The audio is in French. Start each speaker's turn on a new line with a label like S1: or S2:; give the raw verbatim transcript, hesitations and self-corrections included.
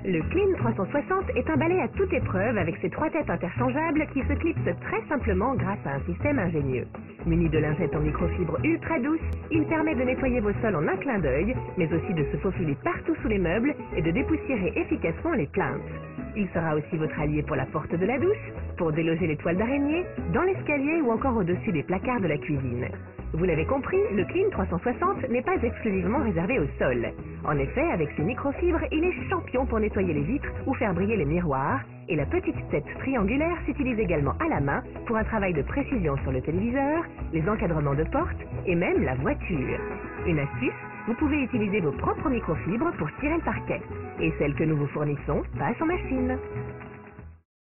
S1: Le Clean trois cent soixante est un balai à toute épreuve avec ses trois têtes interchangeables qui se clipsent très simplement grâce à un système ingénieux. Muni de lingettes en microfibre ultra douce, il permet de nettoyer vos sols en un clin d'œil, mais aussi de se faufiler partout sous les meubles et de dépoussiérer efficacement les plinthes. Il sera aussi votre allié pour la porte de la douche, pour déloger les toiles d'araignée, dans l'escalier ou encore au-dessus des placards de la cuisine. Vous l'avez compris, le Clean trois cent soixante n'est pas exclusivement réservé au sol. En effet, avec ses microfibres, il est champion pour nettoyer les vitres ou faire briller les miroirs, et la petite tête triangulaire s'utilise également à la main pour un travail de précision sur le téléviseur, les encadrements de portes et même la voiture. Une astuce, vous pouvez utiliser vos propres microfibres pour tirer le parquet, et celles que nous vous fournissons passent en machine.